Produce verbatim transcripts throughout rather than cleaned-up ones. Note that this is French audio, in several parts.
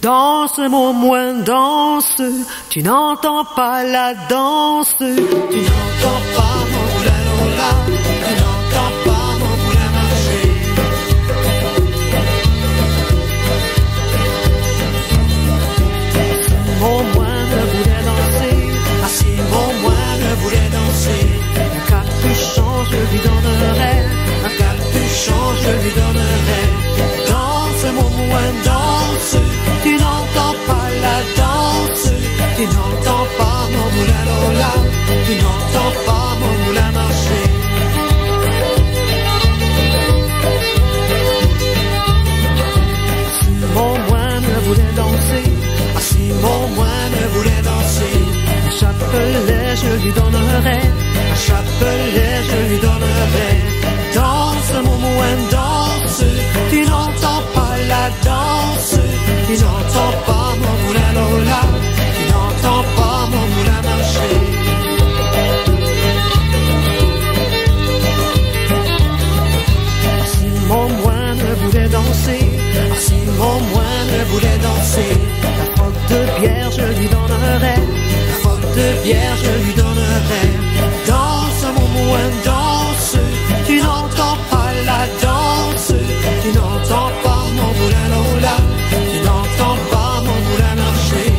Danse mon moins danse, tu n'entends pas la danse, tu n'entends pas mon moulin Lola, tu n'entends pas mon moulin marcher. Si mon moine voulait danser, ah si mon moine voulait danser, un capuchon je lui donnerais, un capuchon je lui donnerais. Danse mon moine danse, tu n'entends pas la danse, tu n'entends pas mon moulin Lola, tu n'entends pas mon moulin marcher. Si mon moine voulait danser, ah si mon moine voulait danser, un chapelet je lui donnerais, un chapelet je lui donnerais. Danse mon moine danse, tu n'entends pas la danse, tu n'entends pas mon moulin Lola, tu n'entends pas mon moulin marcher. Si mon moine voulait danser, si mon moine voulait danser, la frotte de bière je lui donnerais, la frotte de bière je lui donnerais. Danse mon moine danse, tu n'entends pas la danse, tu n'entends pas mon moulin Lola, tu n'entends pas mon moulin marcher.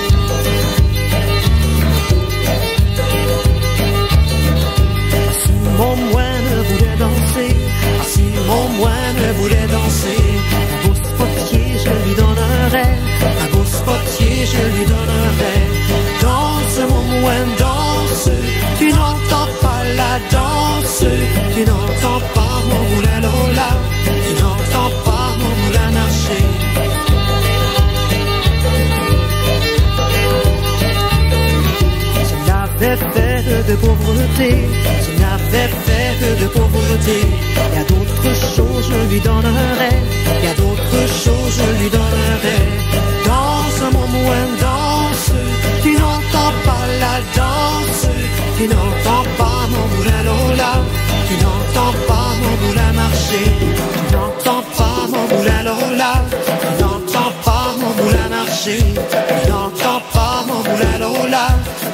Si mon moine voulait danser, ah si mon moine voulait danser, un beau spotier je lui donnerais, un beau spotier je lui donnerais. Danse mon moine danse, tu n'entends pas la danse, tu n'entends pas mon moulin Lola, tu n'entends pas mon moulin marcher. Je n'avais fait de pauvreté, je n'avais fait de pauvreté. Il y a d'autres choses je lui donnerais, il y a d'autres choses je lui donnerais. Danse mon moine danse, tu n'entends pas la danse, tu n'entends pas mon moulin Lola, tu n'entends pas mon moulin marcher, tu n'entends pas mon moulin Lola, tu n'entends pas mon moulin marcher, tu n'entends pas mon moulin Lola.